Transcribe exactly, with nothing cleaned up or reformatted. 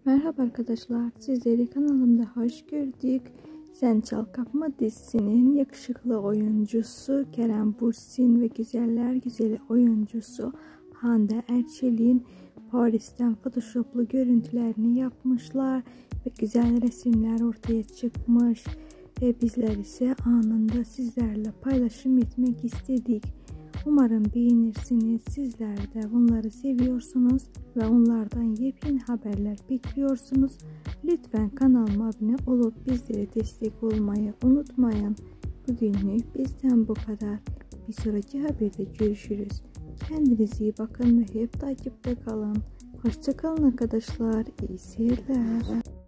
Merhaba arkadaşlar, sizleri kanalımda hoş gördük. Sen Çal Kapma dizisinin yakışıklı oyuncusu Kerem Bürsin ve güzeller güzeli oyuncusu Hande Erçel'in Paris'ten photoshoplu görüntülerini yapmışlar ve güzel resimler ortaya çıkmış. Ve bizler ise anında sizlerle paylaşım etmek istedik. Umarım beğenirsiniz. Sizler de bunları seviyorsunuz ve onlardan yepyeni haberler bekliyorsunuz. Lütfen kanalıma abone olup bizlere destek olmayı unutmayın. Bugünlük bizden bu kadar. Bir sonraki haberde görüşürüz. Kendinize iyi bakın ve hep takipte kalın. Hoşça kalın arkadaşlar. İyi seyirler.